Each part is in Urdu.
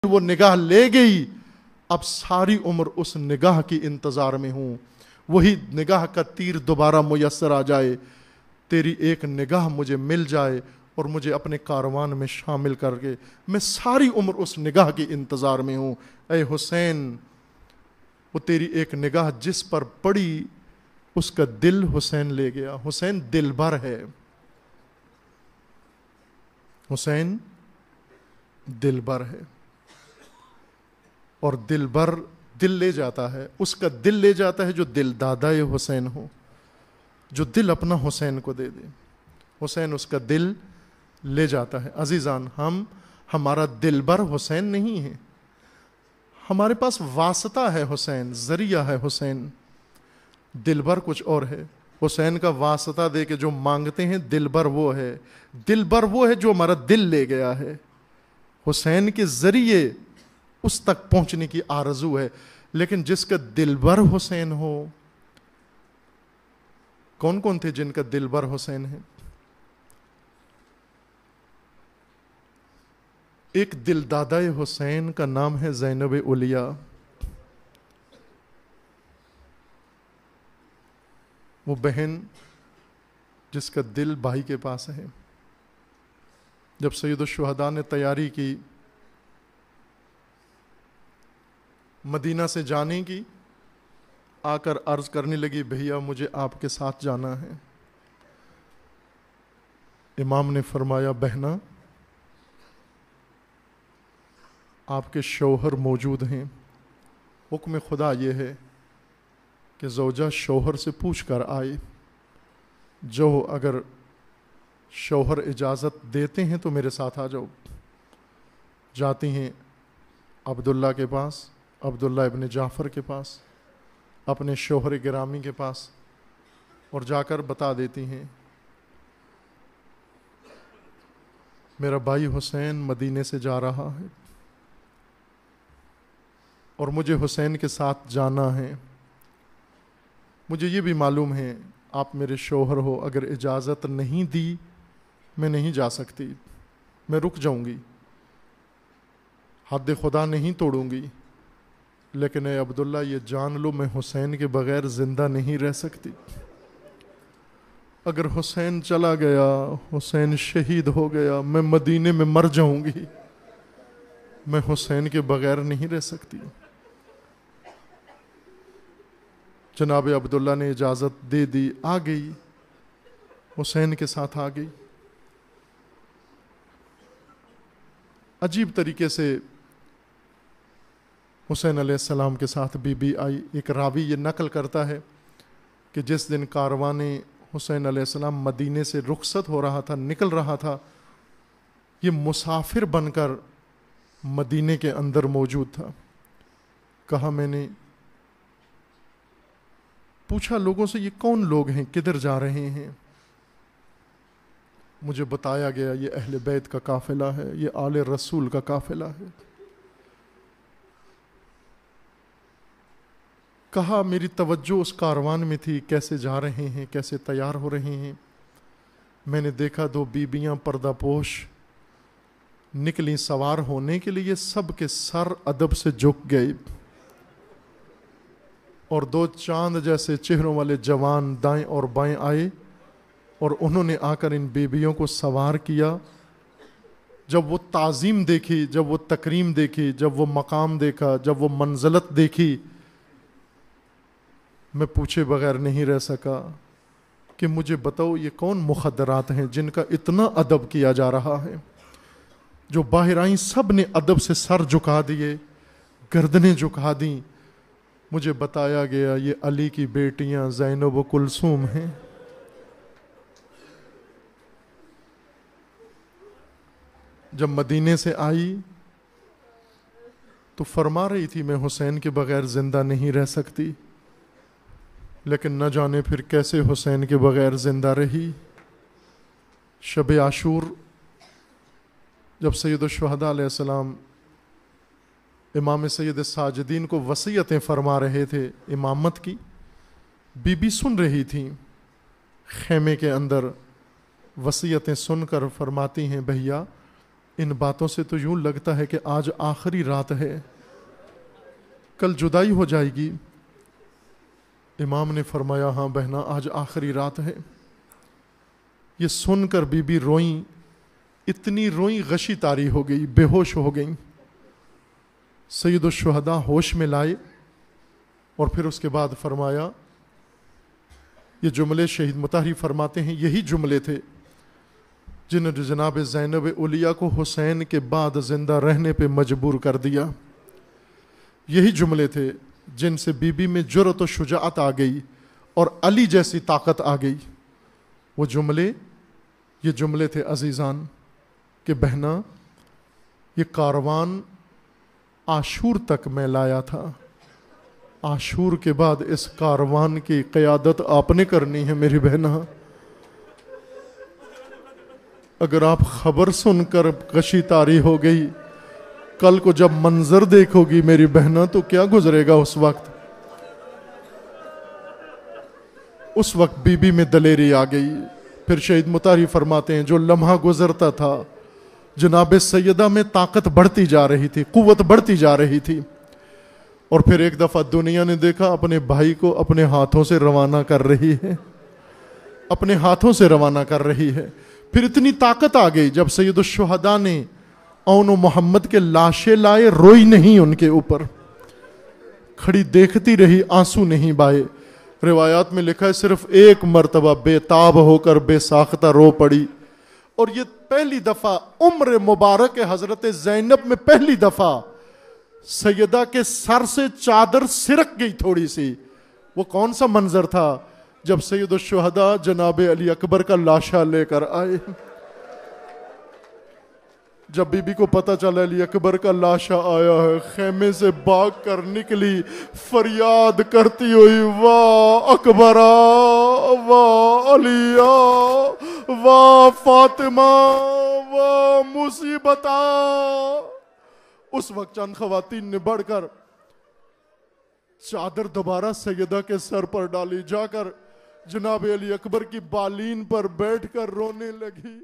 وہ نگاہ لے گئی، اب ساری عمر اس نگاہ کی انتظار میں ہوں، وہی نگاہ کا تیر دوبارہ میسر آ جائے، تیری ایک نگاہ مجھے مل جائے اور مجھے اپنے کاروان میں شامل کر کے، میں ساری عمر اس نگاہ کی انتظار میں ہوں۔ اے حسین، وہ تیری ایک نگاہ جس پر پڑی اس کا دل حسین لے گیا۔ حسین دل بھر ہے، حسین دل بھر ہے، اور دل بھر دل لے جاتا ہے، اس کا دل لے جاتا ہے جو دل دادائے حسین ہو، جو دل اپنا حسین کو دے دے، حسین اس کا دل لے جاتا ہے۔ عزیزان، ہمارا دل بھر حسین نہیں ہے، ہمارے پاس واسطہ ہے حسین، ذریعہ ہے حسین، دل بھر کچھ اور ہے۔ حسین کا واسطہ دے کے جو مانگتے ہیں، دل بھر وہ ہے، دل بھر وہ ہے جو ہمارا دل لے گیا ہے، حسین کے ذریعے اس تک پہنچنے کی آرزو ہے۔ لیکن جس کا دل بھر حسین ہو، کون کون تھے جن کا دل بھر حسین ہے؟ ایک دل دادائے حسین کا نام ہے زینب اولیاء۔ وہ بہن جس کا دل بھائی کے پاس ہے۔ جب سید الشہداء نے تیاری کی مدینہ سے جانے کی، آ کر عرض کرنے لگی، بھیا مجھے آپ کے ساتھ جانا ہے۔ امام نے فرمایا، بہنا آپ کے شوہر موجود ہیں، حکم خدا یہ ہے کہ زوجہ شوہر سے پوچھ کر آئے، جو اگر شوہر اجازت دیتے ہیں تو میرے ساتھ آ جاؤ۔ جاتی ہیں عبداللہ کے پاس، عبداللہ ابن جعفر کے پاس، اپنے شوہر گرامی کے پاس، اور جا کر بتا دیتی ہیں، میرا بھائی حسین مدینے سے جا رہا ہے اور مجھے حسین کے ساتھ جانا ہے۔ مجھے یہ بھی معلوم ہے آپ میرے شوہر ہو، اگر اجازت نہیں دی میں نہیں جا سکتی، میں رک جاؤں گی، حد خدا نہیں توڑوں گی، لیکن اے عبداللہ یہ جان لو میں حسین کے بغیر زندہ نہیں رہ سکتی۔ اگر حسین چلا گیا، حسین شہید ہو گیا، میں مدینے میں مر جاؤں گی، میں حسین کے بغیر نہیں رہ سکتی۔ جناب عبداللہ نے اجازت دے دی، آ گئی، حسین کے ساتھ آ گئی۔ عجیب طریقے سے حسین علیہ السلام کے ساتھ بی بی آئی۔ ایک راوی یہ نقل کرتا ہے کہ جس دن کاروان حسین علیہ السلام مدینے سے رخصت ہو رہا تھا، نکل رہا تھا، یہ مسافر بن کر مدینے کے اندر موجود تھا۔ کہا، میں نے پوچھا لوگوں سے، یہ کون لوگ ہیں، کدھر جا رہے ہیں؟ مجھے بتایا گیا یہ اہل بیت کا قافلہ ہے، یہ آل رسول کا قافلہ ہے۔ کہا، میری توجہ اس کاروان میں تھی، کیسے جا رہے ہیں، کیسے تیار ہو رہے ہیں۔ میں نے دیکھا دو بیبیاں پردہ پوش نکلی سوار ہونے کے لیے، سب کے سر ادب سے جھک گئے، اور دو چاند جیسے چہروں والے جوان دائیں اور بائیں آئے اور انہوں نے آ کر ان بیبیوں کو سوار کیا۔ جب وہ تعظیم دیکھی، جب وہ تکریم دیکھی، جب وہ مقام دیکھا، جب وہ منزلت دیکھی، میں پوچھے بغیر نہیں رہ سکا کہ مجھے بتاؤ یہ کون مخدرات ہیں جن کا اتنا ادب کیا جا رہا ہے۔ جو باہر آئیں سب نے ادب سے سر جھکا دیے، گردنیں جھکا دیں۔ مجھے بتایا گیا یہ علی کی بیٹیاں زینب و کلثوم ہیں۔ جب مدینے سے آئی تو فرما رہی تھی میں حسین کے بغیر زندہ نہیں رہ سکتی، لیکن نہ جانے پھر کیسے حسین کے بغیر زندہ رہی۔ شب عاشور جب سید الشہداء علیہ السلام امام سید الساجدین کو وصیتیں فرما رہے تھے امامت کی، بی بی سن رہی تھیں خیمے کے اندر، وصیتیں سن کر فرماتی ہیں، بھیا ان باتوں سے تو یوں لگتا ہے کہ آج آخری رات ہے، کل جدائی ہو جائے گی۔ امام نے فرمایا ہاں بہنا آج آخری رات ہے۔ یہ سن کر بی بی روئیں، اتنی روئیں غشی طاری ہو گئی، بے ہوش ہو گئیں۔ سید الشہداء ہوش میں لائے اور پھر اس کے بعد فرمایا، یہ جملے شہید مطہری فرماتے ہیں یہی جملے تھے جنہوں نے جناب زینب اولیاء کو حسین کے بعد زندہ رہنے پہ مجبور کر دیا۔ یہی جملے تھے جن سے بی بی میں جرأت و شجاعت آ گئی اور علی جیسی طاقت آ گئی۔ وہ یہ جملے تھے عزیزان کہ بہنا یہ کاروان عاشور تک میں لایا تھا، عاشور کے بعد اس کاروان کی قیادت آپ نے کرنی ہے میری بہنا۔ اگر آپ خبر سن کر غشی طاری ہو گئی، کل کو جب منظر دیکھو گی میری بہنا تو کیا گزرے گا اس وقت؟ اس وقت بی بی میں دلیری آ گئی۔ پھر شہید مطہری فرماتے ہیں جو لمحہ گزرتا تھا جناب سیدہ میں طاقت بڑھتی جا رہی تھی، قوت بڑھتی جا رہی تھی، اور پھر ایک دفعہ دنیا نے دیکھا اپنے بھائی کو اپنے ہاتھوں سے روانہ کر رہی ہے، اپنے ہاتھوں سے روانہ کر رہی ہے۔ پھر اتنی طاقت آ گئی جب سید الشہداء نے اون و محمد کے لاشیں لائے، روئی نہیں ان کے اوپر، کھڑی دیکھتی رہی، آنسو نہیں بائے۔ روایات میں لکھا ہے صرف ایک مرتبہ بے تاب ہو کر بے ساختہ رو پڑی، اور یہ پہلی دفعہ عمر مبارک حضرت زینب میں پہلی دفعہ سیدہ کے سر سے چادر سرک گئی تھوڑی سی۔ وہ کون سا منظر تھا جب سید الشہداء جناب علی اکبر کا لاشا لے کر آئے۔ جب بی بی کو پتہ چلا علی اکبر کا لاشا آیا ہے، خیمے سے بھاگ کر نکلی فریاد کرتی ہوئی، واہ اکبرا، واہ علیہ، واہ فاطمہ، واہ مصیبتہ۔ اس وقت چند خواتین نے بڑھ کر چادر دوبارہ سیدہ کے سر پر ڈالی، جا کر جناب علی اکبر کی بالین پر بیٹھ کر رونے لگی،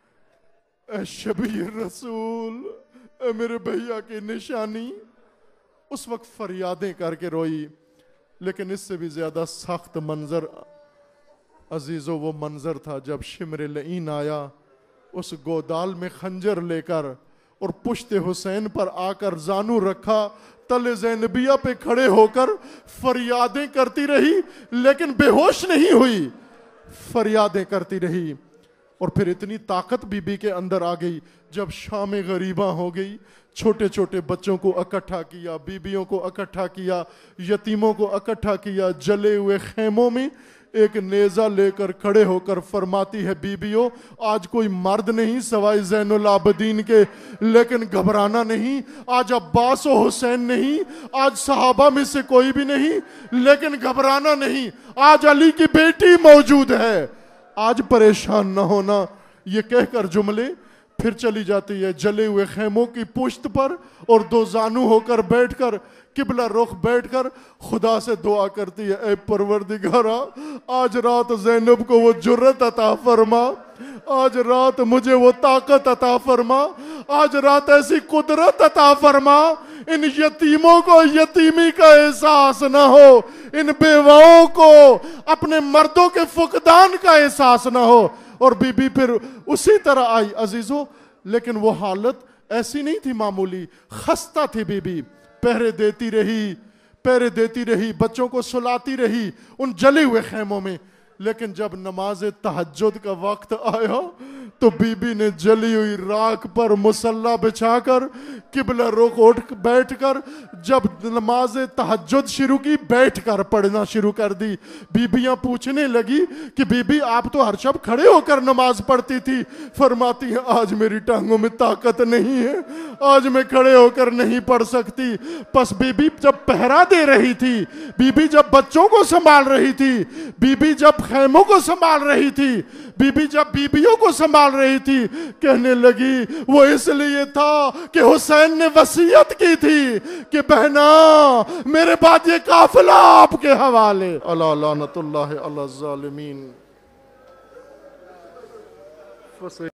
اے شبیہ رسول، اے میرے بھیا کی نشانی۔ اس وقت فریادیں کر کے روئی۔ لیکن اس سے بھی زیادہ سخت منظر عزیزو وہ منظر تھا جب شمر لعین آیا اس گودال میں خنجر لے کر اور پشت حسین پر آ کر زانو رکھا، تل زینبیہ پہ کھڑے ہو کر فریادیں کرتی رہی، لیکن بے ہوش نہیں ہوئی، فریادیں کرتی رہی۔ اور پھر اتنی طاقت بی بی کے اندر آ گئی جب شام غریباں ہو گئی، چھوٹے چھوٹے بچوں کو اکٹھا کیا، بیویوں کو اکٹھا کیا، یتیموں کو اکٹھا کیا، جلے ہوئے خیموں میں ایک نیزہ لے کر کھڑے ہو کر فرماتی ہے، بیویوں آج کوئی مرد نہیں سوائے زین العابدین کے، لیکن گھبرانا نہیں، آج عباس و حسین نہیں، آج صحابہ میں سے کوئی بھی نہیں، لیکن گھبرانا نہیں، آج علی کی بیٹی موجود ہے، آج پریشان نہ ہونا۔ یہ کہہ کر جملے پھر چلی جاتی ہے جلے ہوئے خیموں کی پشت پر، اور دو زانو ہو کر بیٹھ کر قبلہ رخ بیٹھ کر خدا سے دعا کرتی ہے، اے پروردگارا آج رات زینب کو وہ جرت عطا فرما، آج رات مجھے وہ طاقت عطا فرما، آج رات ایسی قدرت عطا فرما، ان یتیموں کو یتیمی کا احساس نہ ہو، ان بیواؤں کو اپنے مردوں کے فقدان کا احساس نہ ہو۔ اور بی بی پھر اسی طرح آئی عزیزو، لیکن وہ حالت ایسی نہیں تھی معمولی، خستہ تھی بی بی، پہرے دیتی رہی، بچوں کو سلاتی رہی ان جلے ہوئے خیموں میں۔ لیکن جب نماز تہجد کا وقت آیا تو بی بی نے جلی ہوئی راکھ پر مصلی بچھا کر قبلہ رخ اٹھ بیٹھ کر جب نماز تہجد شروع کی، بیٹھ کر پڑھنا شروع کر دی۔ بیبیاں پوچھنے لگی کہ بی بی آپ تو ہر شب کھڑے ہو کر نماز پڑھتی تھی۔ فرماتی ہیں آج میری ٹانگوں میں طاقت نہیں ہے، آج میں کھڑے ہو کر نہیں پڑھ سکتی۔ پس بی بی جب پہرا دے رہی تھی، بی بی جب بچوں کو سنبھال رہی تھی، بی بی جب خیموں کو سنبھال رہی تھی، بی بی جب بیبیوں کو سنبھال رہی تھی، کہنے لگی وہ اس لیے تھا کہ حسین نے وصیت کی تھی کہ بہنا میرے بعد یہ قافلہ آپ کے حوالے، الا لعنت اللہ علی الظالمین۔